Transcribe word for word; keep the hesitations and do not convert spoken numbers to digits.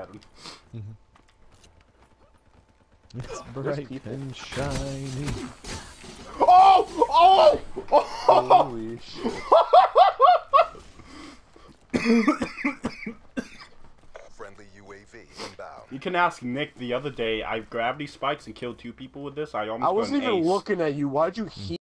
at him. Mm-hmm. It's bright and shiny. Oh! Oh! Oh! Holy shit. Friendly U A V inbound. You can ask Nick. The other day, I gravity spikes and killed two people with this. I almost I wasn't got an even ace. looking at you. Why'd you heal?